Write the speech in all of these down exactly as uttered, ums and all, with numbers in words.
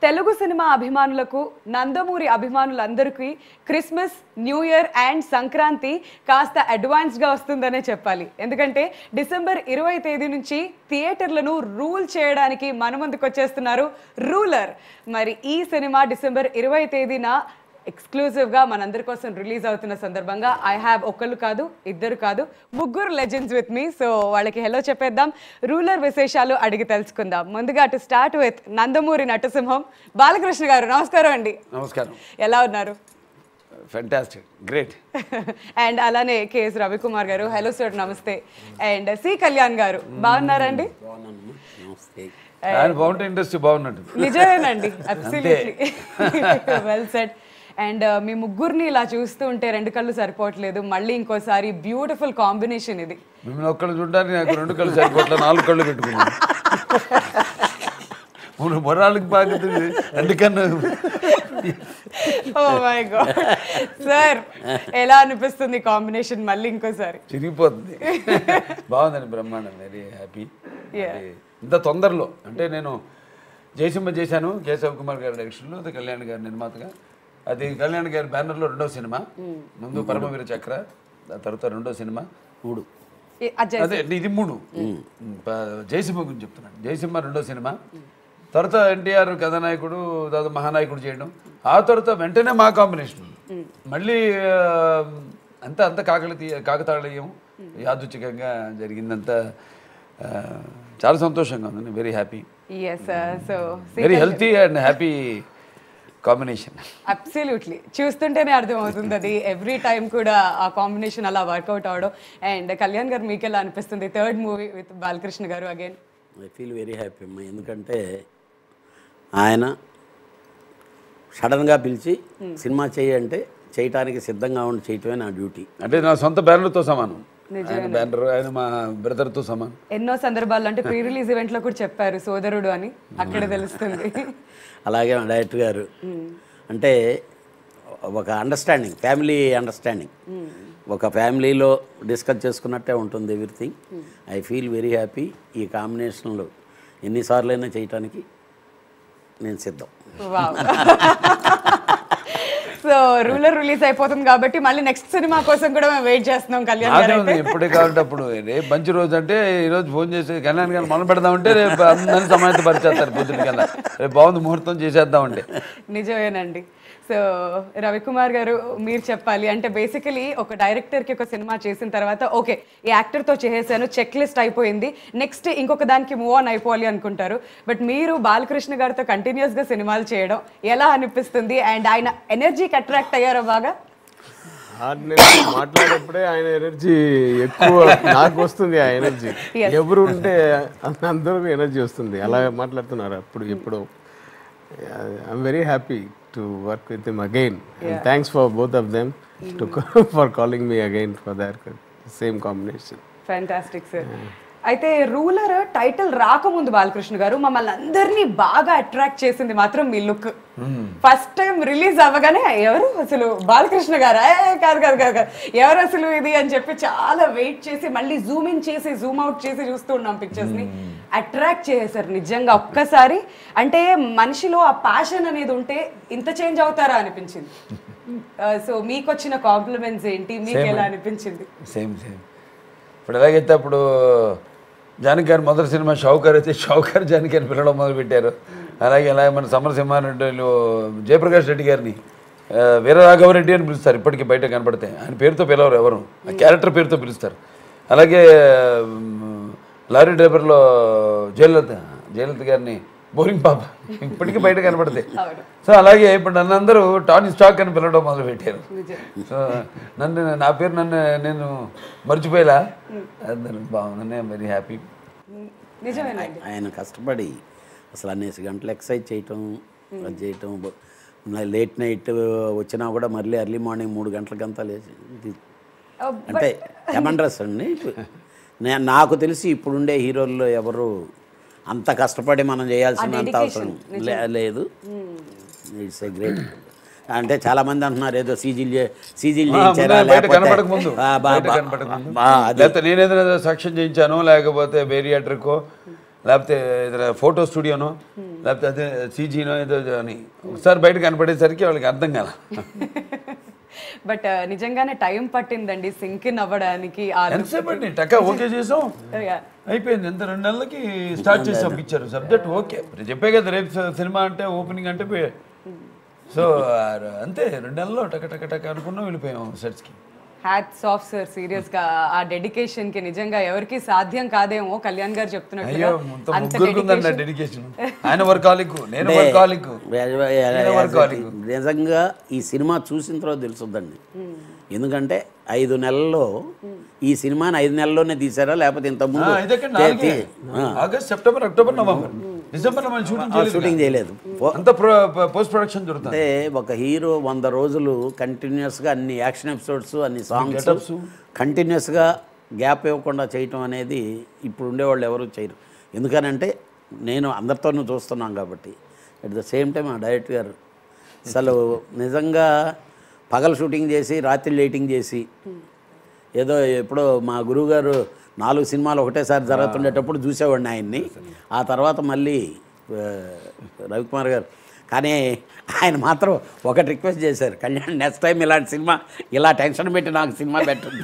Telugu cinema అభిమానులకు నందమూరి అభిమానులందరికీ Christmas new year and Sankranti కాస్త అడ్వాన్స్గా వస్తుందనే చెప్పాలి. ఎందుకంటే డిసెంబర్ ఇరవై తేదీ నుంచి థియేటర్లను రూల్ చేయడానికి మన ముందుకు వచ్చేస్తున్నారు రూలర్. మరి ఈ సినిమా డిసెంబర్ ఇరవై తేదీన ఎక్స్క్లూజివ్గా మనందరి కోసం రిలీజ్ అవుతున్న సందర్భంగా ఐ హ్యావ్ ఒకళ్ళు కాదు ఇద్దరు కాదు ముగ్గురు లెజెండ్స్ విత్ మీ. సో వాళ్ళకి హెలో చెప్పేద్దాం, రూలర్ విశేషాలు అడిగి తెలుసుకుందాం. ముందుగా టు స్టార్ట్ విత్ నందమూరి నటసింహం బాలకృష్ణ గారు. నమస్కారం అండి. నమస్కారం. ఎలా ఉన్నారు? Fantastic, great. అండ్ అలానే KS Ravikumar garu. Hello sir, నమస్తే. అండ్ సి కళ్యాణ్ గారు బాగున్నారండి? బాగుంటే ఇండస్ట్రీ బాగున్నట్టు. నిజమేనండి, అబ్సల్యూట్లీ వెల్ సెడ్. అండ్ మీ ముగ్గురిని ఇలా చూస్తూ ఉంటే రెండు కళ్ళు సరిపోవట్లేదు, మళ్ళీ ఇంకోసారి బ్యూటిఫుల్ కాంబినేషన్ ఇది. మిమ్మల్ని ఒక్కళ్ళు చూడడానికి నాకు రెండు కళ్ళు సరిపోవట్లేదు, నాలుగు కళ్ళు పెట్టుకున్నాను. మూడు మొరాళ్ళకి బాగుంటుంది అందుకన్నా. ఓ మై గాడ్ సార్, ఎలా అనిపిస్తుంది కాంబినేషన్ మళ్ళీ ఇంకోసారి? చిరిగిపోతుంది. బాగుందండి, బ్రహ్మాండం, వెరీ హ్యాపీ. ఇంత తొందరలో అంటే నేను జయసింహ చేశాను, కేశవ్ కుమార్ గారి డైరెక్షన్లో, అది కళ్యాణ్ గారి నిర్మాతగా. అది కళ్యాణ్ గారి బ్యానర్లో రెండో సినిమా. ముందు పరమవీర చక్ర, ఆ తర్వాత రెండో సినిమా మూడు. అదే ఇది మూడు. జయసింహ గురించి చెప్తున్నాను. జయసింహ రెండో సినిమా, తర్వాత ఎన్టీఆర్ కథానాయకుడు, తర్వాత మహానాయకుడు చేయడం, ఆ తర్వాత వెంటనే మా కాంబినేషన్. మళ్ళీ అంతా అంత కాకలి కాకతాళీయం యాదృచ్ఛికంగా జరిగిందంతా. చాలా సంతోషంగా ఉంది, very happy, very healthy and happy combination. Absolutely, చూస్తుంటేనే అర్థమవుతుంది అది ఎవ్రీ టైం కూడా ఆ కాంబినేషన్ అలా వర్కౌట్ అవడం. అండ్ కళ్యాణ్ గారు మీకు ఎలా అనిపిస్తుంది third movie with Balakrishna garu again? I feel very happy అమ్మా, ఎందుకంటే ఆయన సడన్గా పిలిచి సినిమా చేయి అంటే చేయటానికి సిద్ధంగా ఉండి చేయటమే నా డ్యూటీ. అంటే నా సొంత బ్యానర్తో సమానం, ఆయన బ్యానర్, ఆయన మా బ్రదర్తో సమానం. ఎన్నో సందర్భాల్లో అంటే ప్రీ రిలీజ్ ఈవెంట్లో కూడా చెప్పారు సోదరుడు అని, అక్కడ తెలుస్తుంది. అలాగే మా డైరెక్టర్ గారు అంటే ఒక అండర్స్టాండింగ్, ఫ్యామిలీ అండర్స్టాండింగ్, ఒక ఫ్యామిలీలో డిస్కస్ చేసుకున్నట్టే ఉంటుంది everything. I feel very happy. ఈ కాంబినేషన్లో ఎన్నిసార్లు అయినా చేయటానికి నేను సిద్ధం. సో రూలర్ రిలీజ్ అయిపోతుంది కాబట్టి మళ్ళీ నెక్స్ట్ సినిమా కోసం కూడా మేము వెయిట్ చేస్తున్నాం. కళ్యాణ్ ఎప్పుడే కావాలంటే అప్పుడు. రేపు మంచి రోజు అంటే ఈరోజు ఫోన్ చేసి కళ్యాణ్ గారు మనం పెడదామంటే రేపు అందరినీ సమాయత పరిచేస్తారు పొద్దున్న కల్లా. రేపు బాగుంది ముహూర్తం చేసేద్దామంటే. నిజమేనండి. సో రవికుమార్ గారు మీరు చెప్పాలి. అంటే బేసికలీ ఒక డైరెక్టర్కి ఒక సినిమా చేసిన తర్వాత ఓకే ఈ యాక్టర్తో చేసేసాను, చెక్ లిస్ట్ అయిపోయింది, నెక్స్ట్ ఇంకొక దానికి మూవ్ ఆన్ అయిపోవాలి అనుకుంటారు. బట్ మీరు బాలకృష్ణ గారితో కంటిన్యూస్గా సినిమాలు చేయడం ఎలా అనిపిస్తుంది? అండ్ ఆయన ఎనర్జీకి అట్రాక్ట్ అయ్యారో బాగా? మాట్లాడేప్పుడే ఆయన ఎనర్జీ ఎక్కువ నాకు వస్తుంది. ఆ ఎనర్జీ ఎవరు ఉంటే అందరికీ ఎనర్జీ వస్తుంది. అలా మాట్లాడుతున్నారు అప్పుడు ఎప్పుడు. I'm very happy to work with him again, yeah. And thanks for both of them mm. to for calling me again for that same combination. Fantastic sir. Yeah. అయితే రూలర్ టైటిల్ రాకముందు బాలకృష్ణ గారు మమ్మల్ని అందరినీ బాగా అట్రాక్ట్ చేసింది మాత్రం మీ look. First time release అవ్వగానే ఎవరు అసలు బాలకృష్ణ గారు, కాదు కాదు కాదు కాదు ఎవరు అసలు ఇది అని చెప్పి చాలా వెయిట్ చేసి మళ్ళీ జూమ్ ఇన్ చేసి జూమ్ అవుట్ చేసి చూస్తూ ఉన్నాం పిక్చర్స్ని. అట్రాక్ట్ చేశారు నిజంగా. ఒక్కసారి అంటే మనిషిలో ఆ ప్యాషన్ అనేది ఉంటే ఇంత చేంజ్ అవుతారా అనిపించింది. సో మీకు వచ్చిన కాంప్లిమెంట్స్ ఏంటి, మీకు ఎలా అనిపించింది? సేమ్ సేమ్ ఇప్పుడు ఎలాగైతే అప్పుడు జానకి గారు మొదటి సినిమా షౌకర్ అయితే షౌకర్ జానకి అని పిలవడం మొదలుపెట్టారు. అలాగే అలాగే మన సమరసింహారెడ్డిలో జయప్రకాష్ రెడ్డి గారిని వీరరాఘవరెడ్డి అని పిలుస్తారు ఇప్పటికీ బయట కనపడితే. ఆయన పేరుతో పిలవరు ఎవరు, ఆ క్యారెక్టర్ పేరుతో పిలుస్తారు. అలాగే లారీ డ్రైవర్లో జయలలిత జయలలిత గారిని బోరింగ్ పాప ఇప్పటికీ బయట కనపడతాయి. సో అలాగే ఇప్పుడు నన్ను అందరూ టానీ స్టాక్ అని పిలవడం మొదలుపెట్టారు. సో నన్ను నా పేరు నన్ను నేను మర్చిపోయేలా అందరూ బాగుంది. Very happy. ఆయన కష్టపడి అసలు అనేసి గంటలు ఎక్సర్సైజ్ చేయటం, అది చేయటం, లేట్ నైట్ వచ్చినా కూడా మళ్ళీ ఎర్లీ మార్నింగ్ మూడు గంటలకంతా లేచి అంటే ఎమండ్రస్ అండి. నేను నాకు తెలిసి ఇప్పుడుండే హీరోల్లో ఎవరు అంత కష్టపడి మనం చేయాల్సినంత అవసరం లేదు. It's a great. అంటే చాలా మంది అంటున్నారు ఏదో సీజీలు సీజీలు చేయించారా, లేకపోతే నేను ఏదైనా సాక్ష్యం చేయించాను, లేకపోతే బేరియాట్రికో, లేకపోతే ఏదైనా ఫోటో స్టూడియోనో, లేకపోతే అదే సీజీనో ఏదో అని ఒకసారి బయట కనపడేసరికి వాళ్ళకి అర్థం కాల. బట్ నిజంగానే టైం పట్టిందండి సింక్ ఇన్ అవ్వడానికి. ఎంతసేపు అండి టకా ఓకే చేసాం అయిపోయింది. ఎంత రెండు నెలలకి స్టార్ట్ చేసి పంపించారు సబ్జెక్ట్ ఓకే. చెప్పే కదా రేపు సినిమా అంటే ఓపెనింగ్ అంటే సో అంతే రెండు నెలల్లో టక టక టక అనుకున్నాం వెళ్ళిపోయాం సెట్స్కి. హ్యాట్స్ ఆఫ్ సార్ సీరియస్ గా ఆ డెడికేషన్ కి. నిజంగా ఎవరికి సాధ్యం కాదేమో కళ్యాణ్ గారు చెప్తున్నట్టుగా డెడికేషన్. ఆయన వర్కాలిక్, నేను వర్కాలిక్. నిజంగా ఈ సినిమా చూసిన తర్వాత తెలుసుద్దండి. ఎందుకంటే ఐదు నెలల్లో ఈ సినిమాని ఐదు నెలల్లోనే తీసారా లేకపోతే ఇంత ముందు August September October November December shooting చేయలేదు. పోస్ట్ ప్రొడక్షన్ అంటే ఒక హీరో వంద రోజులు కంటిన్యూస్గా అన్ని యాక్షన్ ఎపిసోడ్స్ అన్ని సాంగ్స్ కంటిన్యూస్గా గ్యాప్ ఇవ్వకుండా చేయటం అనేది ఇప్పుడు ఉండేవాళ్ళు ఎవరు చేయరు. ఎందుకనంటే నేను అందరితోనూ చూస్తున్నాం కాబట్టి. అట్ ద సేమ్ టైం ఆ డైరెక్టర్ గారు అసలు నిజంగా పగలు షూటింగ్ చేసి రాత్రి లైటింగ్ చేసి ఏదో ఎప్పుడో మా గురువుగారు నాలుగు సినిమాలు ఒకటేసారి జరుగుతుండేటప్పుడు చూసేవాడిని ఆయన్ని. ఆ తర్వాత మళ్ళీ రవికుమార్ గారు కానీ ఆయన మాత్రం ఒకటి రిక్వెస్ట్ చేశారు, కళ్యాణ్ నెక్స్ట్ టైం ఇలాంటి సినిమా ఇలా టెన్షన్ పెట్టి నాకు సినిమా పెట్టండి.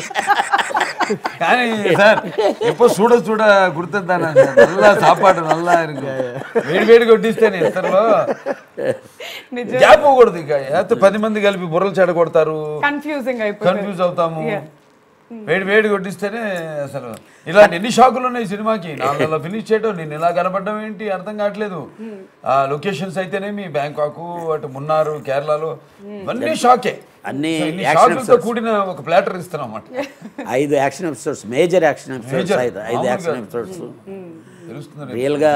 కానీ సార్ ఎప్పుడు చూడ చూడ గుర్తుందానా నల్లా సాపాటు నల్లా వేడి వేడి కొట్టిస్తేనే ఇతరులో గ్యాప్ పోకూడదు. ఇక పది మంది కలిపి బుర్రలు చెడ కొడతారు, కన్ఫ్యూజింగ్ కన్ఫ్యూజ్ అవుతాము. వేడి వేడి కొట్టిస్తేనే అసలు ఇలాంటి ఎన్ని షాకులు ఉన్నాయి సినిమాకి. నాలుగు ఫినిష్ చేయడం, నేను ఇలా కనపడడం ఏంటి అర్థం కావట్లేదు. ఆ లొకేషన్స్ అయితేనేమి బ్యాంకాక్, అటు మున్నారు, కేరళలో ఇవన్నీ షాకే. అన్ని షాకులతో కూడిన ఒక ప్లాటర్ ఇస్తున్నాం అన్నమాట. ఐదు action episodes, major action episodes, ఐదు యాక్షన్ ఎపిసోడ్స్. రియల్గా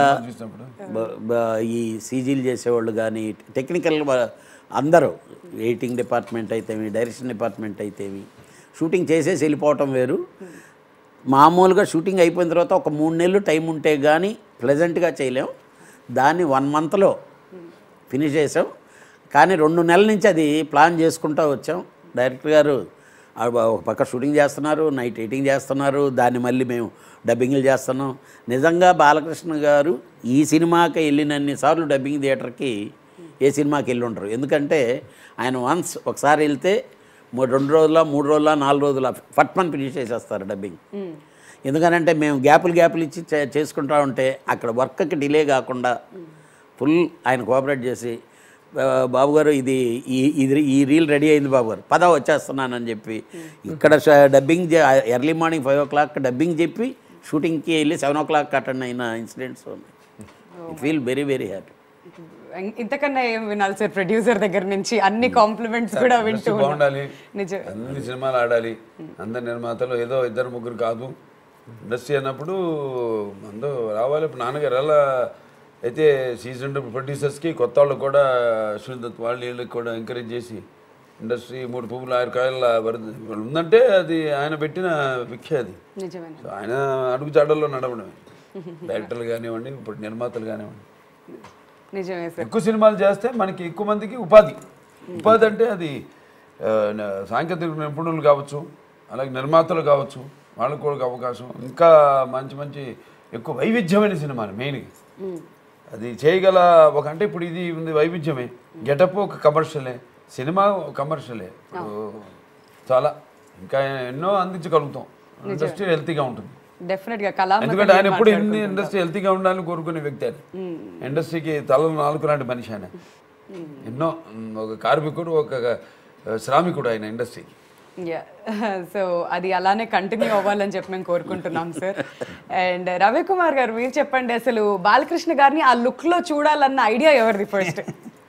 ఈ సీజీలు చేసేవాళ్ళు కానీ టెక్నికల్ అందరూ, ఎడిటింగ్ డిపార్ట్మెంట్ అయితేమి, డైరెక్షన్ డిపార్ట్మెంట్ అయితేమి, షూటింగ్ చేసేసి వెళ్ళిపోవటం వేరు. మామూలుగా షూటింగ్ అయిపోయిన తర్వాత ఒక మూడు నెలలు టైం ఉంటే కానీ ప్లెజెంట్గా చేయలేం. దాన్ని వన్ మంత్లో ఫినిష్ చేసాం. కానీ రెండు నెలల నుంచి అది ప్లాన్ చేసుకుంటూ వచ్చాం. డైరెక్టర్ గారు ఒక పక్క షూటింగ్ చేస్తున్నారు, నైట్ ఎడిటింగ్ చేస్తున్నారు, దాన్ని మళ్ళీ మేము డబ్బింగ్లు చేస్తున్నాం. నిజంగా బాలకృష్ణ గారు ఈ సినిమాకి వెళ్ళినన్ని సార్లు డబ్బింగ్ థియేటర్కి ఏ సినిమాకి వెళ్ళి ఉండరు. ఎందుకంటే ఆయన వన్స్ ఒకసారి వెళ్తే రెండు రోజుల మూడు రోజుల నాలుగు రోజుల ఫట్మన్ ఫినిష్ చేసేస్తారు డబ్బింగ్. ఎందుకనంటే మేము గ్యాపులు గ్యాపులు ఇచ్చి చేసుకుంటా ఉంటే అక్కడ వర్క్కి డిలే కాకుండా ఫుల్ ఆయన కోఆపరేట్ చేసి, బాబు గారు ఇది ఈ ఇది ఈ రీల్ రెడీ అయింది బాబు గారు, పద వచ్చేస్తున్నానని చెప్పి ఇక్కడ dubbing early morning five o'clock dubbing చెప్పి షూటింగ్కి వెళ్ళి సెవెన్ ఓ క్లాక్ అటెండ్ అయిన ఇన్సిడెంట్స్ ఉన్నాయి. It feel very very happy. ఇంతకన్నా ఏం వినాలి సార్ ప్రొడ్యూసర్ దగ్గర నుంచి అన్ని కాంప్లిమెంట్స్ కూడా వింటూ బాగుండాలి, అన్ని సినిమాలు ఆడాలి. అందరు నిర్మాతలు ఏదో ఇద్దరు ముగ్గురు కాదు, ఇండస్ట్రీ అన్నప్పుడు అందరూ రావాలి. ఇప్పుడు నాన్నగారు ఎలా అయితే సీజన్ ప్రొడ్యూసర్స్కి కొత్త వాళ్ళకి కూడా శ్రీదత్ వాళ్ళు వీళ్ళకి కూడా ఎంకరేజ్ చేసి ఇండస్ట్రీ మూడు పువ్వులు ఆరు కాయల వరద ఉందంటే అది ఆయన పెట్టిన విఖ్య. అది ఆయన అడుగు జాడల్లో నడవడమే. డైరెక్టర్లు కానివ్వండి, ఇప్పుడు నిర్మాతలు కానివ్వండి. నిజమే సార్. ఎక్కువ సినిమాలు చేస్తే మనకి ఎక్కువ మందికి ఉపాధి. ఉపాధి అంటే అది సాంకేతిక నిపుణులు కావచ్చు, అలాగే నిర్మాతలు కావచ్చు, వాళ్ళకు కూడా అవకాశం. ఇంకా మంచి మంచి ఎక్కువ వైవిధ్యమైన సినిమాలు మెయిన్గా అది చేయగల ఒక అంటే ఇప్పుడు ఇది ఉంది వైవిధ్యమే. గెటప్ ఒక కమర్షియలే, సినిమా ఒక కమర్షియలే. చాలా ఇంకా ఎన్నో అందించగలుగుతాం. ఇండస్ట్రీ హెల్తీగా ఉంటుంది డెఫినెట్గా. ఎందుకంటే ఆయన ఎప్పుడు ఎన్ని ఇండస్ట్రీ హెల్తీగా ఉండాలని కోరుకునే వ్యక్తి ఆయన. ఇండస్ట్రీకి తల నాలుగు లాంటి మనిషి ఆయన. ఎన్నో ఒక కార్మికుడు, ఒక శ్రామికుడు ఆయన ఇండస్ట్రీకి. సో అది అలానే కంటిన్యూ అవ్వాలని చెప్పి మేము కోరుకుంటున్నాం సార్. అండ్ రవికుమార్ గారు మీరు చెప్పండి, అసలు బాలకృష్ణ గారిని ఆ లుక్లో చూడాలన్న ఐడియా ఎవరిది ఫస్ట్?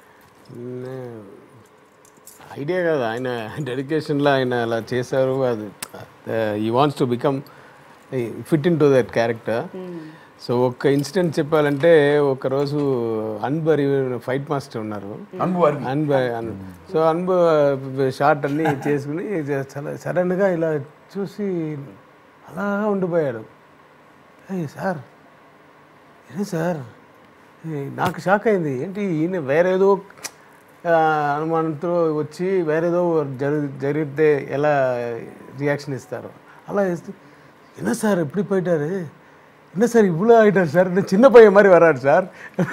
ఐడియా కాదు, ఆయన డెడికేషన్లో ఆయన అలా చేశారు. అది he wants to become fit into that character. So ఒక ఇన్సిడెంట్ చెప్పాలంటే, ఒకరోజు అన్బరి ఫైట్ మాస్టర్ ఉన్నారు, అన్బ సో అన్బ షార్ట్ అన్నీ చేసుకుని చాలా సడన్గా ఇలా చూసి అలా ఉండిపోయాడు. అయ్యి సార్ ఏంటి సార్, నాకు షాక్ అయింది. ఏంటి ఈయన వేరేదో అనుమానంతో వచ్చి వేరేదో జరి జరిగితే ఎలా రియాక్షన్ ఇస్తారు అలా ఇస్తే, என்ன சார் இப்படி போயிட்டாரு, என்ன சார் இவ்வளோ ஆகிட்டார் సార్ నేను చిన్న పయ్య మరి వరాడు సార్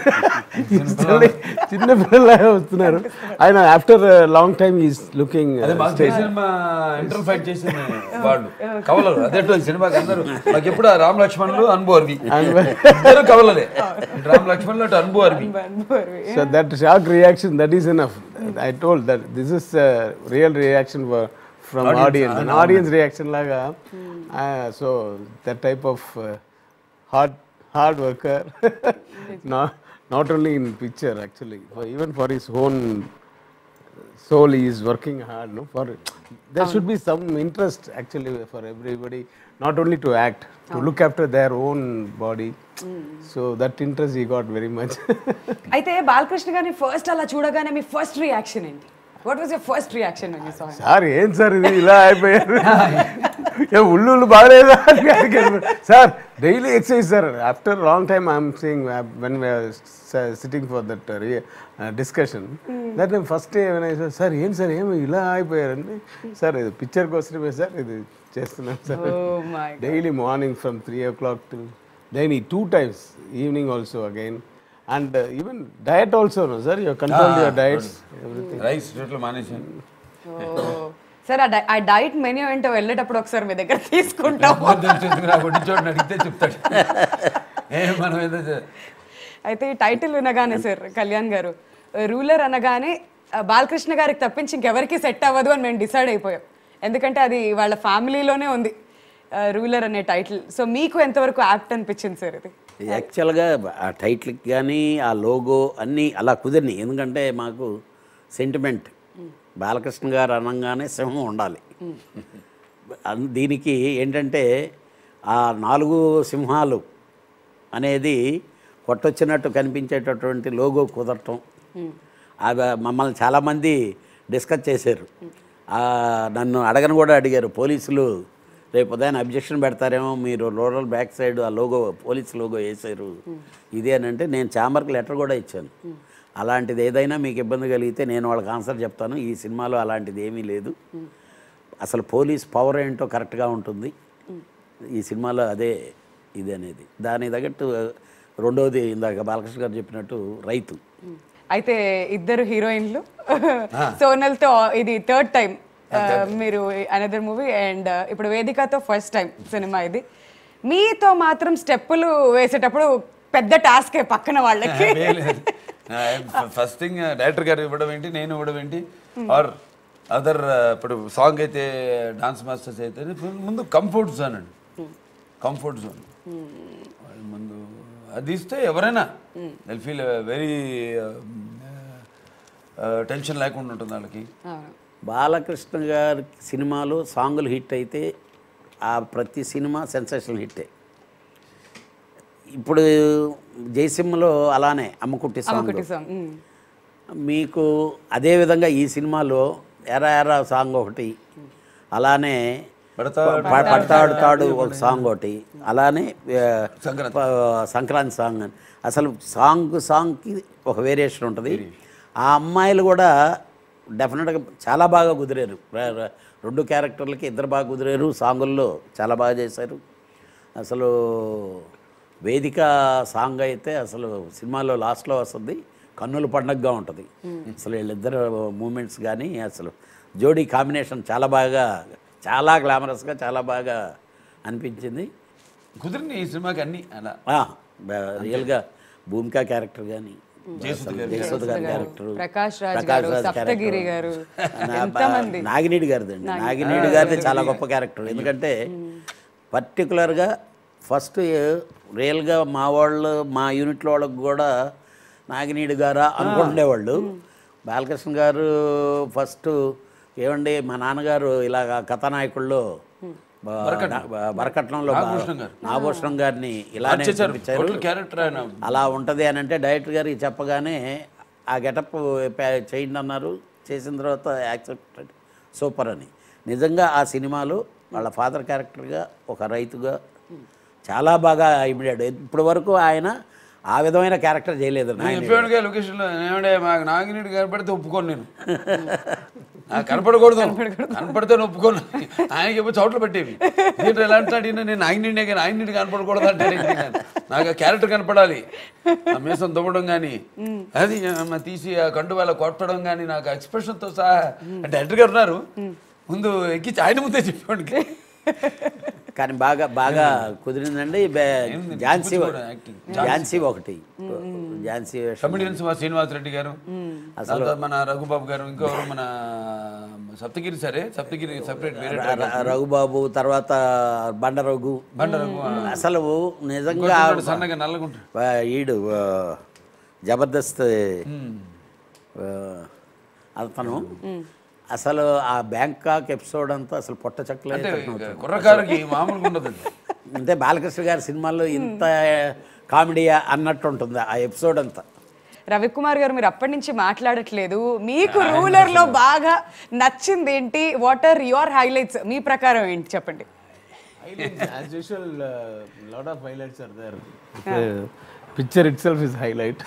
చిన్న పిల్లలాగా వస్తున్నారు ఆయన after long time is looking cinema inter fight చేసిన వాళ్ళు కవలలు అదే సినిమాకి అందరూ నాకు ఎప్పుడు రామ్ లక్ష్మణులు అనుభవర్వి అందరూ కవలలే రామ్ లక్ష్మణులు అటు అనుభవర్వి so that shock reaction that is enough I told that this is real reaction from audience an audience reaction laga uh, so that type of uh, hard hard worker not not only in picture actually for even for his own soul he is working hard no for there should be some interest actually for everybody not only to act to look after their own body so that interest he got very much అయితే బాలకృష్ణ గారిని first అలా చూడగానే మీ first reaction ఏంటి what was your first reaction when you saw him sir ఏం sir ఇది ఇలా అయిపోయారు ఏ ఉల్లు ఉల్లు బాగలేదా sir daily exercise sir after long time I'm seeing when sitting for that discussion that నేను ఫస్ట్ సార్ ఏం సార్ ఏమి ఇలా అయిపోయారండి సార్ ఇది పిక్చర్ కోసమే సార్ ఇది చేస్తున్నాను sir daily morning from three o'clock to daily two times evening also again and uh, even diet also no sir you control ah, your diets everything rice రేట్లు మానేశాను oh sir ఆ diet menu ఏంటో వెళ్ళేటప్పుడు ఒకసారి మీ దగ్గర తీసుకుంటాం ఒకటి చోటు అడిగితే చెప్తాడు ఏ మనం ఏదో అయితే ఈ టైటిల్ వినగానే సార్ కళ్యాణ్ గారు రూలర్ అనగానే బాలకృష్ణ గారికి తప్పించి ఇంకెవరికి సెట్ అవ్వదు అని మేము డిసైడ్ అయిపోయాం ఎందుకంటే అది వాళ్ళ ఫ్యామిలీలోనే ఉంది రూలర్ అనే టైటిల్ సో మీకు ఎంతవరకు యాప్ట్ అనిపించింది సార్ ఇది యాక్చువల్గా ఆ టైటిల్కి కానీ ఆ లోగో అన్నీ అలా కుదిరినాయి ఎందుకంటే మాకు సెంటిమెంట్ బాలకృష్ణ గారు అనగానే సింహం ఉండాలి దీనికి ఏంటంటే ఆ నాలుగు సింహాలు అనేది కొట్టొచ్చినట్టు కనిపించేటటువంటి లోగో కుదరటం అవి మమ్మల్ని చాలామంది డిస్కస్ చేశారు నన్ను అడగను కూడా అడిగారు పోలీసులు రేపు ఉదయం అబ్జెక్షన్ పెడతారేమో మీరు రూరల్ బ్యాక్ సైడ్ ఆ లోగో పోలీస్ లోగో వేసారు ఇదే అని అంటే నేను ఛాంబర్కి లెటర్ కూడా ఇచ్చాను అలాంటిది ఏదైనా మీకు ఇబ్బంది కలిగితే నేను వాళ్ళకి ఆన్సర్ చెప్తాను ఈ సినిమాలో అలాంటిది ఏమీ లేదు అసలు పోలీస్ పవర్ ఏంటో కరెక్ట్గా ఉంటుంది ఈ సినిమాలో అదే ఇది అనేది దాని తగ్గట్టు రెండవది ఇందాక బాలకృష్ణ గారు చెప్పినట్టు రైతు అయితే ఇద్దరు హీరోయిన్లు సోనల్తో ఇది థర్డ్ టైం మీరు అనదర్ మూవీ అండ్ ఇప్పుడు వేదికతో ఫస్ట్ టైం సినిమా ఇది మీతో మాత్రం స్టెప్పులు వేసేటప్పుడు పెద్ద టాస్కే పక్కన వాళ్ళకి ఫస్ట్ థింగ్ డైరెక్టర్ గారు ఇవ్వడం ఏంటి నేను ఇవ్వడం ఏంటి ఆర్ అదర్ ఇప్పుడు సాంగ్ అయితే డాన్స్ మాస్టర్స్ అయితే ముందు కంఫర్ట్ జోన్ అండి కంఫర్ట్ జోన్ ముందు అది ఇస్తే ఎవరైనా ఐ ఫీల్ వెరీ టెన్షన్ లేకుండా ఉంటుంది వాళ్ళకి బాలకృష్ణ గారి సినిమాలో సాంగులు హిట్ అయితే ఆ ప్రతి సినిమా సెన్సేషనల్ హిట్టే ఇప్పుడు జయసింహలో అలానే అమ్మకుట్టి సాంగ్ మీకు అదేవిధంగా ఈ సినిమాలో ఎరా ఎరా సాంగ్ ఒకటి అలానే పడతాడుతాడు ఒక సాంగ్ ఒకటి అలానే సంక్రాంతి సాంగ్ అని అసలు సాంగ్ సాంగ్కి ఒక వేరియేషన్ ఉంటుంది ఆ అమ్మాయిలు కూడా డెఫినెట్గా చాలా బాగా కుదిరారు రెండు క్యారెక్టర్లకి ఇద్దరు బాగా కుదిరారు సాంగుల్లో చాలా బాగా చేశారు అసలు వేదిక సాంగ్ అయితే అసలు సినిమాలో లాస్ట్లో వస్తుంది కన్నుల పండగగా ఉంటుంది అసలు వీళ్ళిద్దరు మూమెంట్స్ కానీ అసలు జోడీ కాంబినేషన్ చాలా బాగా చాలా గ్లామరస్గా చాలా బాగా అనిపించింది కుదిరింది ఈ సినిమాకి అన్నీ అలా రియల్గా భూమిక క్యారెక్టర్ కానీ జయసుధ గారి క్యారెక్టర్ ప్రకాష్ రాజ్ గారు సప్తగిరి గారు నాగినేడి గారిదండి నాగినేడి గారిది చాలా గొప్ప క్యారెక్టర్ ఎందుకంటే పర్టికులర్గా ఫస్ట్ రియల్గా మా వాళ్ళు మా యూనిట్లో వాళ్ళకి కూడా నాగినేడి గారా అనుకుంటుండేవాళ్ళు బాలకృష్ణ గారు ఫస్ట్ ఏమండి మా నాన్నగారు ఇలాగ కథానాయకుల్లో బరకట్నంలో నాగభూషణం గారిని ఇలానే చూపించారు అలా ఉంటుంది అని అంటే డైరెక్టర్ గారికి చెప్పగానే ఆ గెటప్ చేయండి అన్నారు చేసిన తర్వాత యాక్సెప్టెడ్ సూపర్ అని నిజంగా ఆ సినిమాలో వాళ్ళ ఫాదర్ క్యారెక్టర్గా ఒక రైతుగా చాలా బాగా ఇమిడాడు ఇప్పటి వరకు ఆయన ఆ విధమైన క్యారెక్టర్ చేయలేదు చెప్పాడుగా లొకేషన్లో ఏమంటే మాకు నాగినీడు కనపడితే ఒప్పుకోను నేను కనపడకూడదు కనపడితే ఒప్పుకోను ఆయనకి ఎప్పుడు చోట్ల పెట్టేవి థియేటర్ ఎలా అంటాడు నేను నాగినీడే కానీ నాగినీడు కనపడకూడదు అంటే నాకు ఆ క్యారెక్టర్ కనపడాలి ఆ మీసం దువ్వడం కానీ అది తీసి ఆ కండు వాళ్ళ కొట్టడం కానీ నాకు ఎక్స్ప్రెషన్తో సహా అంటే డైరెక్టర్ గారు ఉన్నారు ముందు ఎక్కించి ఆయన ముందే చెప్పాడు కానీ బాగా బాగా కుదిరిందండి. ఝాన్సీ ఝాన్సీ ఒకటి ఝాన్సీ కమిడియన్స్ శ్రీనివాస్ రెడ్డి గారు అసలు మన రఘుబాబు గారు ఇంకెవరు మన సప్తగిరి సరే సప్తగిరి సెపరేట్ వేరే రఘుబాబు తర్వాత బండరఘు బండరఘు అసలు నిజంగా సన్నగా నల్లగుంటాడు ఈడు జబర్దస్త్ అతను అసలు ఆ బ్యాంకాక్ ఎపిసోడ్ అంతా అసలు పొట్ట చెక్కలేదు కుర్రకారుకి మామూలుగా ఉండదు. అంటే బాలకృష్ణ గారి సినిమాల్లో ఇంత కామెడీ అన్నట్టు ఉంటుంది ఆ ఎపిసోడ్ అంతా. రవికుమార్ గారు మీరు అప్పటి నుంచి మాట్లాడట్లేదు, మీకు రూలర్ లో బాగా నచ్చింది ఏంటి? వాట్ ఆర్ యువర్ హైలైట్స్ మీ ప్రకారం ఏంటి చెప్పండి? As usual, uh, lot of highlights are there. Uh, picture itself is highlight.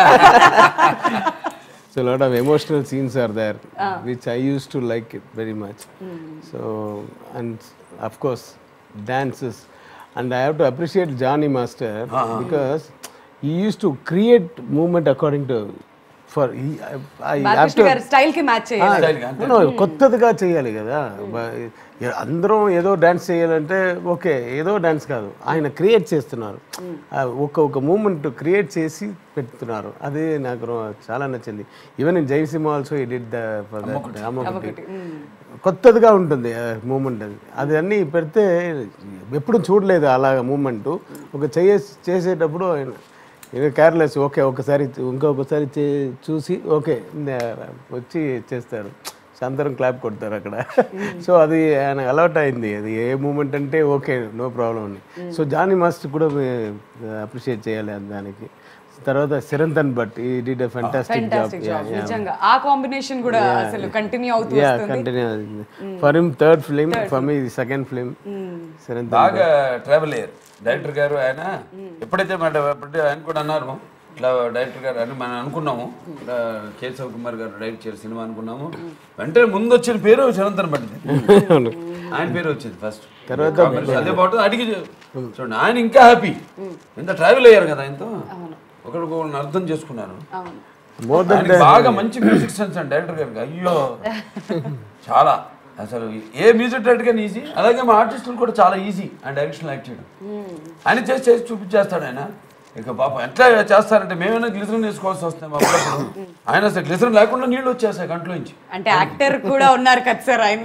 So a lot of emotional scenes are there, uh. which I used to like it very much. Mm. So and of course dances, and I have to appreciate Johnny Master uh-huh. because he used to create movement according to for he I, I have to style ki match cheyali. No, kottadiga cheyali kada. అందరం ఏదో dance చేయాలంటే okay ఏదో dance కాదు, ఆయన create చేస్తున్నారు, ఒక ఒక moment create చేసి పెడుతున్నారు. అది నాకు చాలా నచ్చింది. Even in Jaisimha also he did the అమ్మొకటి కొత్తదిగా ఉంటుంది మూమెంట్. అది అది అన్నీ పెడితే ఎప్పుడు చూడలేదు అలా మూమెంట్. ఒక చేయ చేసేటప్పుడు ఆయన కేర్లెస్ ఓకే ఒకసారి ఇంకొకసారి చూసి ఓకే వచ్చి చేస్తారు, అందరం క్లాప్ కొడతారు అక్కడ. సో అది ఆయన అలవాట్ అయింది, అది ఏ మూమెంట్ అంటే ఓకే నో ప్రాబ్లం అని. సో జానీ మాస్టర్ కూడా అప్రిషియేట్ చేయాలి దానికి. తర్వాత Chirantan but he did a fantastic job. నిజంగా ఆ కాంబినేషన్ కూడా అసలు కంటిన్యూ అవుతుంది. యా కంటిన్యూ అవుతుంది. For him third film, for me second film. Chirantan బాగా ట్రావెల్ అయ్యారు డైరెక్టర్ గారు. ఆయన ఎప్పుడైతే మాట ఆయన కూడా అన్నారు ఇట్లా డైరెక్టర్ గారు అని మనం అనుకున్నాము, ఇట్లా కే కుమార్ గారు డైరెక్ట్ చేయాలి సినిమా అనుకున్నాము. వెంటనే ముందు వచ్చిన పేరు చిరంతన్ పట్టింది, ఆయన పేరు వచ్చింది ఫస్ట్. తర్వాత అదే బాగుంటుంది అడిగి చూడండి. ఆయన ఇంకా హ్యాపీ, ఎంత ట్రావెల్ అయ్యారు కదా ఆయనతో, ఒకరికొకరిని అర్థం చేసుకున్నాను. బాగా మంచి మ్యూజిక్ సెన్స్ అండి డైరెక్టర్ గారికి. అయ్యో చాలా అసలు ఏ మ్యూజిక్ డైరెక్టర్ కానీ ఈజీ, అలాగే మా ఆర్టిస్టులు కూడా చాలా ఈజీ అండ్ డైరెక్షన్ యాక్ట్ చేయడం. ఆయన చేసి చేసి చూపించేస్తాడు ఆయన. ఇక పాపం ఎట్లా చేస్తారంటే మేమైనా గ్లిజరిన్ వేసుకోవాల్సి వస్తాం అప్పుడప్పుడు, ఆయన అసలు గ్లిజరిన్ లేకుండా నీళ్ళు వచ్చేస్తాయి కంట్లో నుంచి. అంటే యాక్టర్ కూడా ఉన్నారు కదా సార్ ఆయన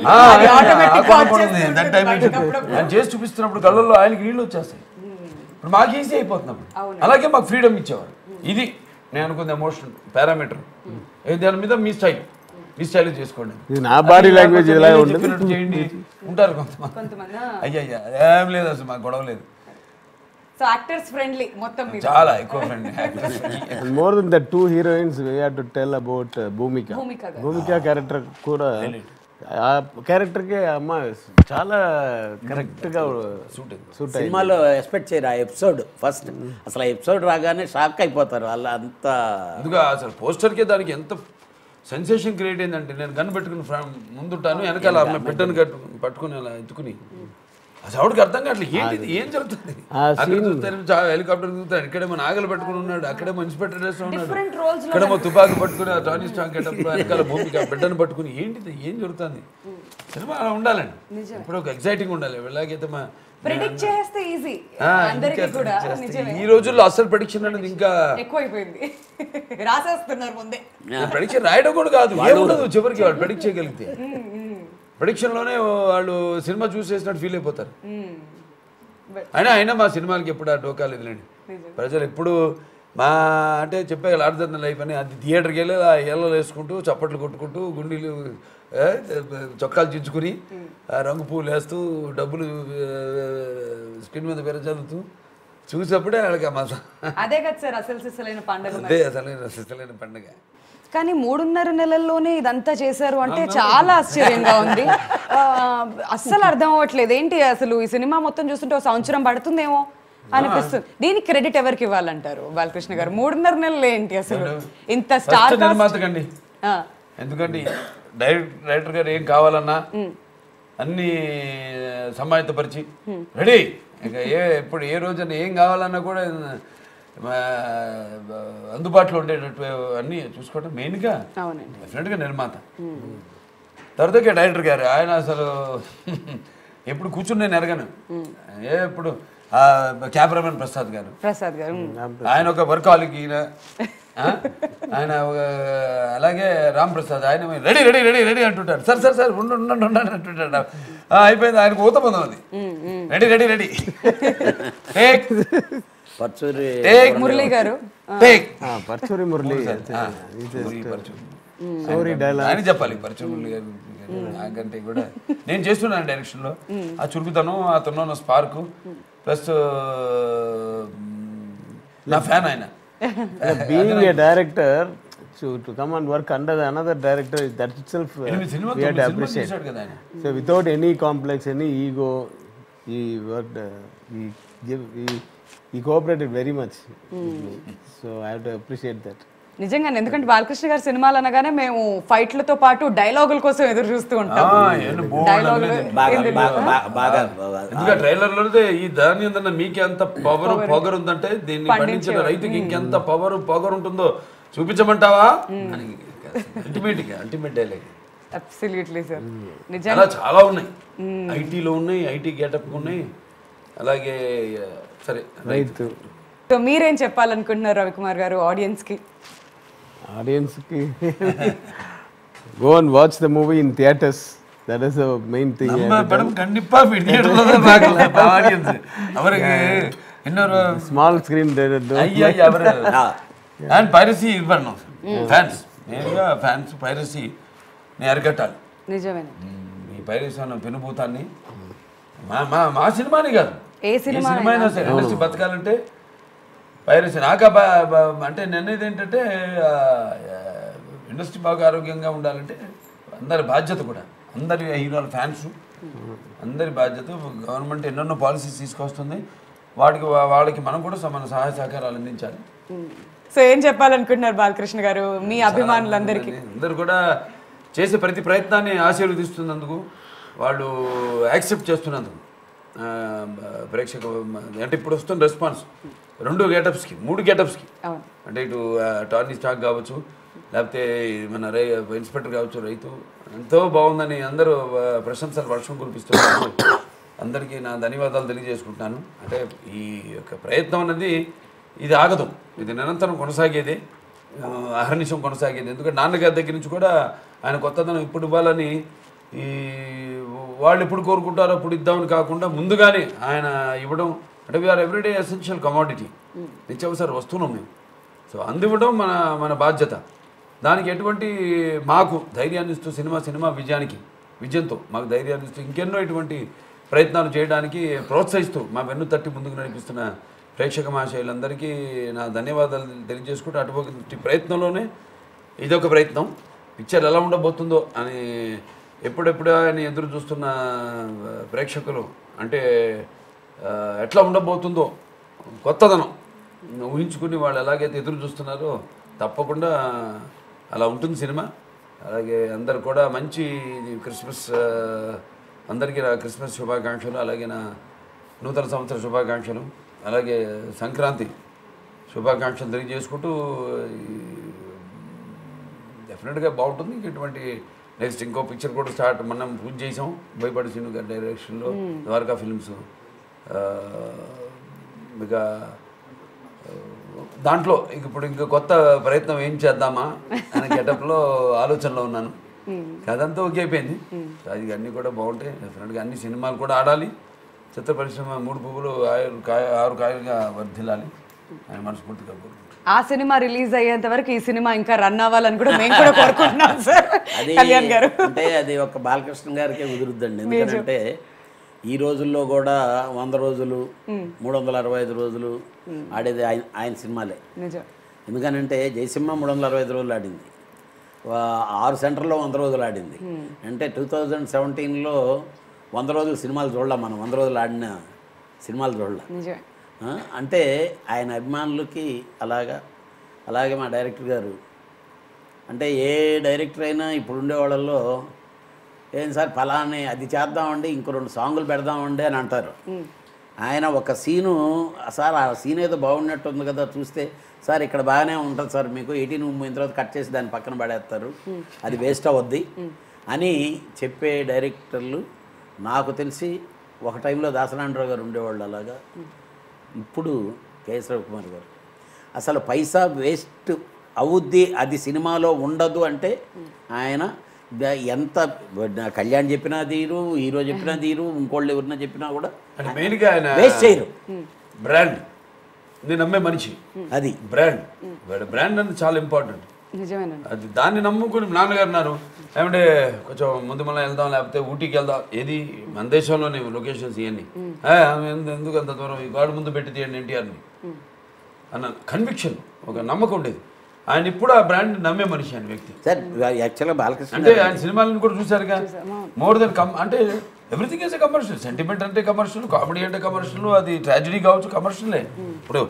చేసి చూపిస్తున్నప్పుడు కళ్ళల్లో ఆయనకి నీళ్ళు వచ్చేస్తాయి. ఇప్పుడు మాకు ఈజీ అయిపోతున్నప్పుడు, అలాగే మాకు ఫ్రీడమ్ ఇచ్చేవారు. ఇది నేను అనుకుంది ఎమోషన్ పారామీటర్. దాని మీద మీ స్టైల్ మీ స్టైల్ చేసుకోండి, నా బాడీ లాంగ్వేజ్ చేయండి. ఉంటారు కొంతమంది, అయ్యయ్యా ఏం లేదు అసలు మాకు గొడవ లేదు. సో యాక్టర్స్ ఫ్రెండ్లీ మొత్తం మీద చాలా ఎక్కువ friendly. More than that two heroines we have to tell about Bhumika. Bhumika character కూడా ఆ క్యారెక్టర్కి అమ్మ చాలా కరెక్ట్గా సూట్ సూట్ సినిమాలో ఎక్స్పెక్ట్ చేయరు ఆ ఎపిసోడ్. ఫస్ట్ అసలు ఆ ఎపిసోడ్ రాగానే షాక్ అయిపోతారు వాళ్ళు అంతా. అందుకే అసలు పోస్టర్కే దానికి ఎంత సెన్సేషన్ క్రియేట్ అయిందంటే, నేను గన్ను పెట్టుకుని ముందుంటాను, వెనకాల అమ్మాయి బిడ్డను కట్టు పట్టుకుని అలా ఎత్తుకుని అసలు ఆవిడకి అర్థం కావట్లేదు ఏంటి ఏం జరుగుతుంది. హెలికాప్టర్ దిగుతాడు, ఇక్కడేమో నాగలు పట్టుకుని ఉన్నాడు, అక్కడేమో ఇన్స్పెక్టర్ వేస్తూ ఉన్నాడు, ఇక్కడేమో తుపాకి పట్టుకుని టానీ స్టాంగ్ కట్టప్పుడు వెనకాల భూమిక బిడ్డను పట్టుకుని ఏంటిది ఏం జరుగుతుంది. సినిమా అలా ఉండాలండి, ఇప్పుడు ఒక ఎగ్జైటింగ్ ఉండాలి. ఎలాగైతే మా ఈ రోజుల్లో అసలు ప్రెడిక్షన్ అనేది ఇంకా ఎక్కువైపోయింది, రాసేస్తున్నారు ముందే. ప్రెడిక్షన్ రాయడం కూడా కాదు, ఏముండదు చివరికి వాళ్ళు ప్రెడిక్ట్ చేయగలిగితే. ప్రెడిక్షన్లోనే వాళ్ళు సినిమా చూసేసినట్టు ఫీల్ అయిపోతారు. అయినా అయినా మా సినిమాలకి ఎప్పుడు ఆ డోకా లేదులేండి. ప్రజలు ఎప్పుడు మా అంటే చెప్పే లార్జర్ దెన్ లైఫ్ అని అది థియేటర్కి వెళ్ళి ఆ ఏళ్ళలో వేసుకుంటూ చప్పట్లు కొట్టుకుంటూ గుండీలు చొక్కాలు చించుకుని రంగు పూలు వేస్తూ డబ్బులు స్క్రీన్ మీద విరచల్లుతూ చూసేప్పుడే వాళ్ళకి మజా. అదే కదా సార్ అసలు సిసలైన పండుగ. అదే అసలైన సిసలైన పండుగ. కానీ మూడున్నర నెలల్లోనే ఇదంతా చేశారు అంటే చాలా ఆశ్చర్యంగా ఉంది. అస్సలు అర్థం అవ్వట్లేదు ఏంటి అసలు ఈ సినిమా మొత్తం చూస్తుంటే ఒక సంవత్సరం పడుతుందేమో. అనిపిస్తుంది. దీనికి క్రెడిట్ ఎవరికి ఇవ్వాలంటారు బాలకృష్ణ గారు? మూడున్నర నెలలు ఏంటి అసలు ఇంత స్టార్ నిర్మాతకండి. ఎందుకంటే డైరెక్టర్ డైరెక్టర్ గారు ఏం కావాలన్నా అన్ని సమాయత్తపరిచి రెడీ. ఇక ఏ ఇప్పుడు ఏ రోజున ఏం కావాలన్నా కూడా అందుబాటులో ఉండేటట్టు అన్నీ చూసుకోవటం మెయిన్గా డెఫినెట్గా నిర్మాత. తర్వాత డైరెక్టర్ గారు ఆయన అసలు ఎప్పుడు కూర్చుని నేను ఎరగను. ఏ ఇప్పుడు కెమెరామెన్ ప్రసాద్ గారు ప్రసాద్ గారు ఆయన ఒక వర్కాలిక్ ఈయన, ఆయన అలాగే రామ్ ప్రసాద్ ఆయన రెడీ రెడీ రెడీ రెడీ అంటుంటారు. సార్ సార్ సార్ ఉండు ఉండండి ఉండండి అంటుంటాడు. అయిపోయింది ఆయనకు ఊత పొందం అది. రెడీ రెడీ రెడీ మురళి గారు పర్చూరి మురళి ఆయన చెప్పాలి. పరచూరి మురళి గారు నాకంటే కూడా నేను చేస్తున్నాను డైరెక్షన్లో ఆ చురుకుతనం, అతను స్పార్క్ ప్లస్ నా ఫ్యాన్ ఆయన. Being a director to to come and work under another director, that itself uh, we had to appreciate. So without any complex, any ego, he worked, uh, he give, he, he cooperated very much. Mm. So I have to appreciate that. నిజంగానే, ఎందుకంటే బాలకృష్ణ గారి సినిమాలు అనగానే మేము ఫైట్లతో పాటు డైలాగుల కోసం ఎదురు చూస్తూ ఉంటాం. ట్రైలర్ లో ఈ దాని ఏంటన్నా మీకే అంత పవర్ పొగరు ఉందంటే దీన్ని పండించిన రైతుకి ఇంకెంత పవర్ పొగరు ఉంటుందో చూపించమంటావా? Ultimate ultimate dialogue. Absolutely sir. నిజంగా చాలా ఉన్నాయి. ఐటీలో ఉన్నాయి, ఐటీ గెటప్ ఉన్నాయి, అలాగే సరే రైతు. సో మీరేం చెప్పాలనుకుంటున్నారు రవికుమార్ గారు ఆడియన్స్ కి? Audience ki go and watch the movie in theaters. That is the main thing. நம்ம படம் கண்டிப்பா தியேட்டர்ல தான் பார்க்கலாம் ஆடியன்ஸ். அவருக்கு இன்னொரு small screen there. ஐயா அவர் and piracy ఇది பண்ணோம். fans నేరుగా fans piracy ని అరికట్టాలి. నిజమేనే. ఈ పైరసీ అన్న పెనుభూతాన్ని మా మా మా సినిమాని కాదు, ఏ సినిమా అయినా సరే ఇండస్ట్రీ బతకాలంటే పైరసీ నాక అంటే నిర్ణయం ఏంటంటే ఇండస్ట్రీ బాగా ఆరోగ్యంగా ఉండాలంటే అందరి బాధ్యత కూడా, అందరి హీరోల ఫ్యాన్స్ అందరి బాధ్యత. గవర్నమెంట్ ఎన్నెన్నో పాలసీస్ తీసుకొస్తుంది, వాటికి వాళ్ళకి మనం కూడా మన సహాయ సహకారాలు అందించాలి. సో ఏం చెప్పాలనుకుంటున్నారు బాలకృష్ణ గారు మీ అభిమానులందరికీ? అందరు కూడా చేసే ప్రతి ప్రయత్నాన్ని ఆశీర్వదిస్తున్నందుకు, వాళ్ళు యాక్సెప్ట్ చేస్తున్నందుకు ప్రేక్షక అంటే ఇప్పుడు వస్తున్న రెస్పాన్స్ రెండు గెటప్స్కి మూడు గెటప్స్కి అంటే ఇటు టార్నీ స్టాక్ కావచ్చు, లేకపోతే మన రై ఇన్స్పెక్టర్ కావచ్చు, రైతు ఎంతో బాగుందని అందరూ ప్రశంసలు వర్షం కురిపిస్తున్నారు. అందరికీ నా ధన్యవాదాలు తెలియజేసుకుంటున్నాను. అంటే ఈ యొక్క ప్రయత్నం అనేది ఇది ఆగదు, ఇది నిరంతరం కొనసాగేది, అహర్నిశం కొనసాగేది. ఎందుకంటే నాన్నగారి దగ్గర నుంచి కూడా ఆయన కొత్తదనం ఇప్పుడు ఇవ్వాలని ఈ వాళ్ళు ఎప్పుడు కోరుకుంటారో అప్పుడు ఇద్దామని కాకుండా ముందుగానే ఆయన ఇవ్వడం. అంటే వీఆర్ ఎవ్రీడే ఎసెన్షియల్ కమాడిటీ, నిత్యావసర వస్తువున్నాం మేము. సో అందివ్వడం మన మన బాధ్యత. దానికి ఎటువంటి మాకు ధైర్యాన్ని ఇస్తూ సినిమా సినిమా విజయానికి విజయంతో మాకు ధైర్యాన్ని ఇస్తూ ఇంకెన్నో ఇటువంటి ప్రయత్నాలు చేయడానికి ప్రోత్సహిస్తూ మా వెన్ను తట్టి ముందుకు నడిపిస్తున్న ప్రేక్షక మహాశయులందరికీ నా ధన్యవాదాలు తెలియజేసుకుంటూ అటువంటి ప్రయత్నంలోనే ఇదొక ప్రయత్నం. పిక్చర్ ఎలా ఉండబోతుందో అని ఎప్పుడెప్పుడు ఆయన ఎదురు చూస్తున్న ప్రేక్షకులు అంటే ఎట్లా ఉండబోతుందో కొత్తదనం ఊహించుకుని వాళ్ళు ఎలాగైతే ఎదురు చూస్తున్నారో తప్పకుండా అలా ఉంటుంది సినిమా. అలాగే అందరు కూడా మంచి క్రిస్మస్, అందరికీ నా క్రిస్మస్ శుభాకాంక్షలు, అలాగే నా నూతన సంవత్సర శుభాకాంక్షలు, అలాగే సంక్రాంతి శుభాకాంక్షలు తెలియజేసుకుంటూ డెఫినెట్గా బాగుంటుంది. ఇటువంటి నెక్స్ట్ ఇంకో పిక్చర్ కూడా స్టార్ట్ మనం పూజ చేసాం బోయపాటి శ్రీను గారి డైరెక్షన్లో, ద్వారకా ఫిల్మ్స్. ఇక దాంట్లో ఇంక ఇప్పుడు ఇంకా కొత్త ప్రయత్నం ఏం చేద్దామా అనే గెటప్లో ఆలోచనలో ఉన్నాను. అదంతా ఓకే అయిపోయింది. అది అన్నీ కూడా బాగుంటాయి. డెఫినెట్గా అన్ని సినిమాలు కూడా ఆడాలి. చిత్ర పరిశ్రమ మూడు పువ్వులు ఆరు కాయ ఆరు కాయలుగా వర్ధిల్లాలి అని మనస్ఫూర్తిగా కోరుకుంటున్నాను. ఆ సినిమా రిలీజ్ అయ్యేంత వరకు ఈ సినిమా ఇంకా రన్ అవ్వాలని కూడా మేము కూడా కోరుకుంటున్నాం సార్. కళ్యాణ్ గారు అంటే అది ఒక బాలకృష్ణ గారికే కుదురుద్దండి. ఎందుకంటే ఈ రోజుల్లో కూడా వంద రోజులు మూడు వందల అరవై ఐదు రోజులు ఆడేది ఆయన ఆయన సినిమాలే. ఎందుకనంటే జయసింహ మూడు వందల అరవై ఐదు రోజులు ఆడింది, ఆరు సెంటర్లో వంద రోజులు ఆడింది. అంటే టూ థౌజండ్ సెవెంటీన్లో వంద రోజులు సినిమాలు చూడలేం మనం, వంద రోజులు ఆడిన సినిమాలు చూడలేం. అంటే ఆయన అభిమానులకి అలాగా, అలాగే మా డైరెక్టర్ గారు అంటే ఏ డైరెక్టర్ అయినా ఇప్పుడు ఉండేవాళ్ళల్లో ఏం సార్ ఫలాని అది చేద్దామండి, ఇంకో రెండు సాంగులు పెడదామండి అని అంటారు. ఆయన ఒక సీను సార్ ఆ సీన్ ఏదో బాగున్నట్టు ఉంది కదా చూస్తే, సార్ ఇక్కడ బాగానే ఉంటుంది సార్ మీకు ఎయిటీన్ మూవీ తర్వాత కట్ చేసి దాన్ని పక్కన పడేస్తారు, అది వేస్ట్ అవద్ది అని చెప్పే డైరెక్టర్లు నాకు తెలిసి ఒక టైంలో దాసనారాయణరావు గారు ఉండేవాళ్ళు అలాగా. ఇప్పుడు కెఎస్ రవికుమార్ గారు అసలు పైసా వేస్ట్ అవుద్ది, అది సినిమాలో ఉండదు అంటే ఆయన ఎంత కళ్యాణ్ చెప్పినా తీరు, హీరో చెప్పినా తీరు, ఇంకోళ్ళు ఎవరినా చెప్పినా కూడా మెయిన్గా ఆయన వేస్ట్ చేయరు. బ్రాండ్ నేను నమ్మే మనిషి, అది బ్రాండ్ బ్రాండ్ అనేది చాలా ఇంపార్టెంట్. అది దాన్ని నమ్ముకుని నాన్నగారు అన్నారు ఏమంటే కొంచెం ముందు మళ్ళీ వెళ్దాం, లేకపోతే ఊటీకి వెళ్దాం, ఏది మన దేశంలోనే లొకేషన్స్ ఇవన్నీ ఎందుకు అంత దూరం ఈ గాడు ముందు పెట్టి తీయండి ఎన్టీఆర్ని అన్న కన్విక్షన్, ఒక నమ్మకం ఉండేది. ఆయన ఇప్పుడు ఆ బ్రాండ్ నమ్మే మనిషి ఆయన వ్యక్తి. సార్ యాక్చువల్గా బాలకృష్ణ అంటే ఆయన సినిమాలను కూడా చూసారుగా, మోర్ దెన్ కమ్ అంటే everything is a commercial. Sentiment అంటే కమర్షియల్, కామెడీ అంటే కమర్షియల్, అది ట్రాజడీ కావచ్చు కమర్షియలే. ఇప్పుడు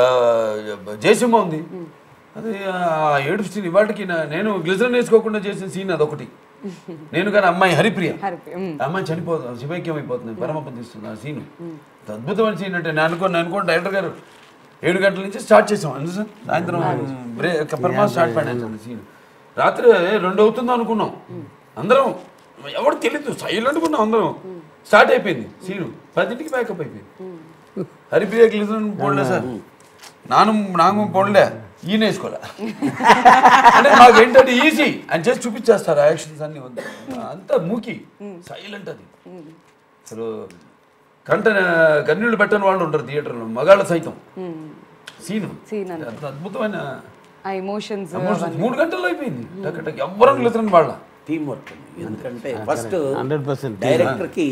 జయసింహ ఉంది, అది ఏడు సీన్ ఇవాటికి నేను గ్లిజరన్ వేసుకోకుండా చేసిన సీన్ అదొకటి. నేను కానీ అమ్మాయి హరిప్రియ, అమ్మాయి చనిపోతుంది, శివైక్యం అయిపోతుంది, పరమపం తీస్తుంది. ఆ సీన్ అద్భుతమైన సీన్. అంటే నేను అనుకోండి నేను అనుకోండి డైరెక్టర్ గారు ఏడు గంటల నుంచి స్టార్ట్ చేసాం అందు సార్, సాయంత్రం బ్రేక్ పరమా స్టార్ట్ పడాను సీన్. రాత్రి రెండు అవుతుందో అనుకున్నాం అందరం, ఎవరు తెలియదు సైలెంట్గా ఉన్నాం అందరం. స్టార్ట్ అయిపోయింది సీను, పదింటికి బ్యాకప్ అయిపోయింది. హరిప్రియ గ్లిజరన్ పోడలే సార్, నాను నాకు పోడలే, ఈయన వేసుకోలే. అంటే మాకు ఏంటంటే ఈజీ అని చేసి చూపించేస్తారు ఆ యాక్షన్స్ అన్ని, అంత మూకి సైలెంట్. అది అసలు కంట కన్నీళ్ళు పెట్టని వాళ్ళు ఉంటారు థియేటర్లో, మగాళ్ళ సైతం. సీను అంత అద్భుతమైన ఎమోషన్స్ మూడు గంటల్లో అయిపోయింది. ఎవ్వరం గ్లిజరన్ వాళ్ళ టీం వర్క్. ఎందుకంటే ఫస్ట్ హండ్రెడ్ పర్సెంట్ డైరెక్టర్కి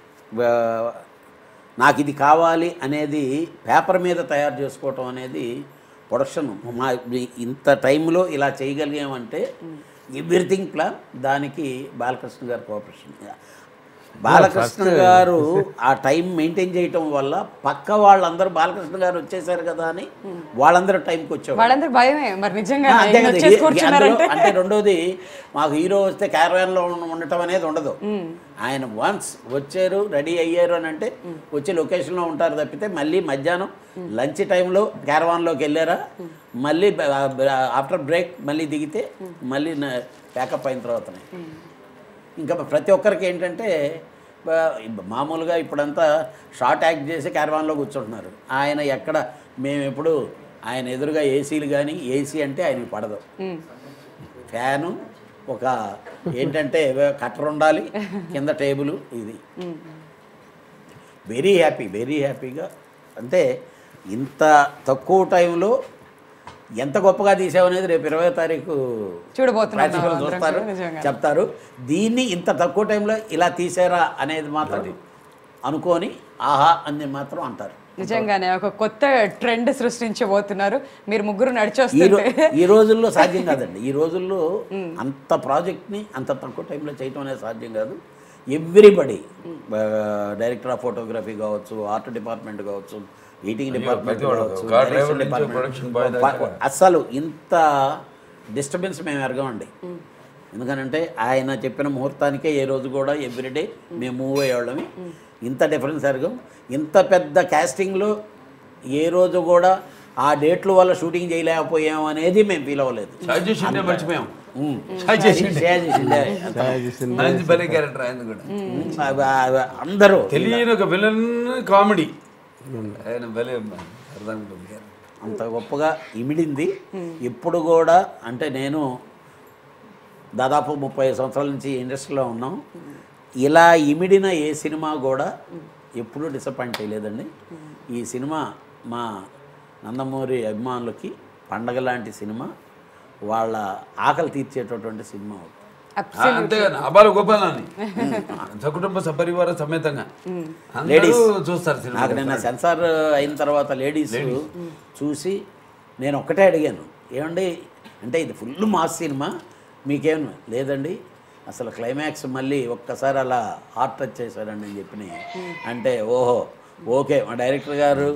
నాకు ఇది కావాలి అనేది పేపర్ మీద తయారు చేసుకోవటం అనేది ప్రొడక్షన్. మా ఇంత టైంలో ఇలా చేయగలిగామంటే ఎవ్రీథింగ్ ప్లాన్, దానికి బాలకృష్ణ గారు కోఆపరేషన్. బాలకృష్ణ గారు ఆ టైం మెయింటైన్ చేయటం వల్ల పక్క వాళ్ళందరూ బాలకృష్ణ గారు వచ్చేసారు కదా అని వాళ్ళందరూ టైంకి వచ్చారు. అంటే రెండోది మాకు హీరో వస్తే క్యారవాన్లో ఉండటం అనేది ఉండదు. ఆయన వన్స్ వచ్చారు రెడీ అయ్యారు అని అంటే వచ్చి లొకేషన్లో ఉంటారు తప్పితే మళ్ళీ మధ్యాహ్నం లంచ్ టైంలో క్యారవాన్లోకి వెళ్ళారా, మళ్ళీ ఆఫ్టర్ బ్రేక్ మళ్ళీ దిగితే మళ్ళీ ప్యాకప్ అయిన తర్వాతనే. ఇంకా ప్రతి ఒక్కరికి ఏంటంటే మామూలుగా ఇప్పుడంతా షార్ట్ యాక్ట్ చేసి క్యారవాన్లో కూర్చుంటున్నారు. ఆయన ఎక్కడ మేము ఎప్పుడు ఆయన ఎదురుగా ఏసీలు కానీ, ఏసీ అంటే ఆయనకి పడదు, ఫ్యాను ఒక ఏంటంటే కట్టర్ ఉండాలి, కింద టేబుల్, ఇది వెరీ హ్యాపీ వెరీ హ్యాపీగా. అంటే ఇంత తక్కువ టైంలో ఎంత గొప్పగా తీసామనేది రేపు ఇరవై తారీఖు ప్రేక్షకులు చూస్తారు, చెప్తారు. దీన్ని ఇంత తక్కువ టైంలో ఇలా తీసారా అనేది మాత్రం అనుకొని ఆహా అని మాత్రం అంటారు. నిజంగానే ఒక కొత్త ట్రెండ్ సృష్టించబోతున్నారు మీరు ముగ్గురు నడిచొస్తుంటే. ఈ రోజుల్లో సాధ్యం కాదండి, ఈ రోజుల్లో అంత ప్రాజెక్ట్ని అంత తక్కువ టైంలో చేయటం అనేది సాధ్యం కాదు. ఎవ్రీబడి డైరెక్టర్ ఆఫ్ ఫోటోగ్రఫీ కావచ్చు, ఆర్ట్ డిపార్ట్మెంట్ కావచ్చు, ఎడిటింగ్ డిపార్ట్మెంట్ కావచ్చు, అస్సలు ఇంత డిస్టర్బెన్స్ మేము ఎరగమండి. ఎందుకనంటే ఆయన చెప్పిన ముహూర్తానికే ఏ రోజు కూడా ఎవ్రీడే మేము మూవ్ అయ్యేవాళ్ళమి. ఇంత డిఫరెన్స్ ఎరగం. ఇంత పెద్ద క్యాస్టింగ్లో ఏ రోజు కూడా ఆ డేట్ల వల్ల షూటింగ్ చేయలేకపోయాం అనేది మేము ఫీల్ అవ్వలేదు. మర్చిపోయాం అందరూ తెలియని ఒక విలన్ కామెడీ అంత గొప్పగా ఇమిడింది. ఇప్పుడు కూడా అంటే నేను దాదాపు ముప్పై సంవత్సరాల నుంచి ఇండస్ట్రీలో ఉన్నాం. ఇలా ఇమిడిన ఏ సినిమా కూడా ఎప్పుడూ డిసప్పాయింట్ చేయలేదండి. ఈ సినిమా మా నందమూరి అభిమానులకి పండగ లాంటి సినిమా, వాళ్ళ ఆకలి తీర్చేటటువంటి సినిమా. అంతేగాని అబాల గోపాలని సకుటుంబ సపరివార సమేతంగా లేడీస్ చూస్తారు. నాకు నిన్న సెన్సార్ అయిన తర్వాత లేడీస్ చూసి నేను ఒక్కటే అడిగాను, ఏమండి అంటే ఇది ఫుల్ మాస్ సినిమా మీకేం లేదండి, అసలు క్లైమాక్స్ మళ్ళీ ఒక్కసారి అలా హార్ట్ టచ్ చేశారండి అని చెప్పిన అంటే ఓహో ఓకే మా డైరెక్టర్ గారు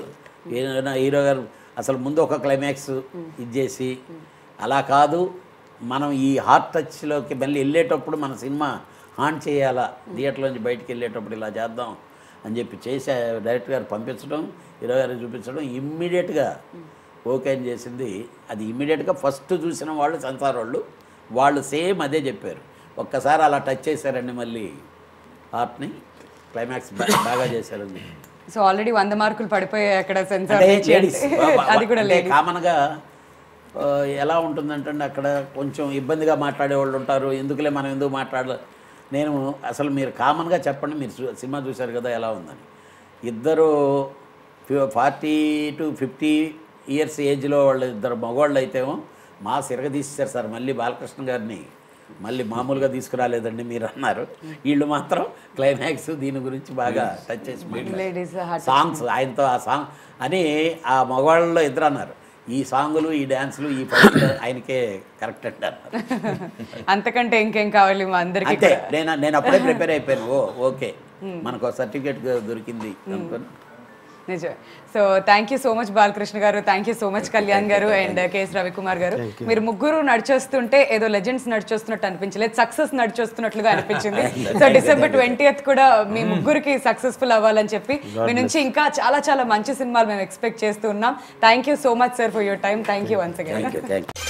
ఏదైనా హీరో గారు అసలు ముందు ఒక క్లైమాక్స్ ఇది చేసి అలా కాదు, మనం ఈ హార్ట్ టచ్లోకి మళ్ళీ వెళ్ళేటప్పుడు మన సినిమా హాన్ చేయాలా, థియేటర్లోంచి బయటికి వెళ్ళేటప్పుడు ఇలా చేద్దాం అని చెప్పి చేసే డైరెక్టర్ గారు పంపించడం, హీరో గారికి చూపించడం, ఇమ్మీడియట్గా ఓకే అని చేసింది. అది ఇమ్మీడియట్గా ఫస్ట్ చూసిన వాళ్ళు సెన్సార్ వాళ్ళు వాళ్ళు సేమ్ అదే చెప్పారు. ఒక్కసారి అలా టచ్ చేశారండి మళ్ళీ హార్ట్ని, క్లైమాక్స్ బాగా చేశారండి. సో ఆల్రెడీ వంద మార్కులు పడిపోయాయి అక్కడ సెన్సార్ అంటే లేడీస్ అది కూడా లేదు. కామన్గా ఎలా ఉంటుందంటే అక్కడ కొంచెం ఇబ్బందిగా మాట్లాడే వాళ్ళు ఉంటారు, ఎందుకులే మనం ఎందుకు మాట్లాడలే. నేను అసలు మీరు కామన్గా చెప్పండి, మీరు సినిమా చూశారు కదా ఎలా ఉందని. ఇద్దరు ఫార్టీ టు ఫిఫ్టీ ఇయర్స్ ఏజ్లో వాళ్ళు ఇద్దరు మగవాళ్ళు అయితేమో మా సిరగ తీసేశారు సార్, మళ్ళీ బాలకృష్ణ గారిని మళ్ళీ మామూలుగా తీసుకురాలేదండి మీరు అన్నారు. వీళ్ళు మాత్రం క్లైమాక్స్ దీని గురించి బాగా టచ్ చేసి సాంగ్స్ ఆయనతో ఆ సాంగ్ అని ఆ మగవాళ్ళలో ఇద్దరు అన్నారు, ఈ సాంగులు ఈ డ్యాన్సులు ఈ పనులు ఆయనకే కరెక్ట్ అంటారు. అంతకంటే ఇంకేం కావాలి మా అందరికీ. అంటే నేను నేను అప్పుడే ప్రిపేర్ అయిపోయాను, ఓ ఓకే మనకు సర్టిఫికేట్ దొరికింది అనుకుని. నిజమే. So thank you so much Balakrishna garu, thank you so much Kalyan garu and KS Ravikumar గారు. మీరు ముగ్గురు నడిచొస్తుంటే ఏదో లెజెండ్స్ నడిచొస్తున్నట్టు అనిపించలేదు, సక్సెస్ నడిచొస్తున్నట్లుగా అనిపించింది. సో డిసెంబర్ ట్వంటీయత్ కూడా మీ ముగ్గురికి సక్సెస్ఫుల్ అవ్వాలని చెప్పి మీ నుంచి ఇంకా చాలా చాలా మంచి సినిమాలు మేము ఎక్స్పెక్ట్ చేస్తూ ఉన్నాం. Thank you so much sir for your time. Thank you once again.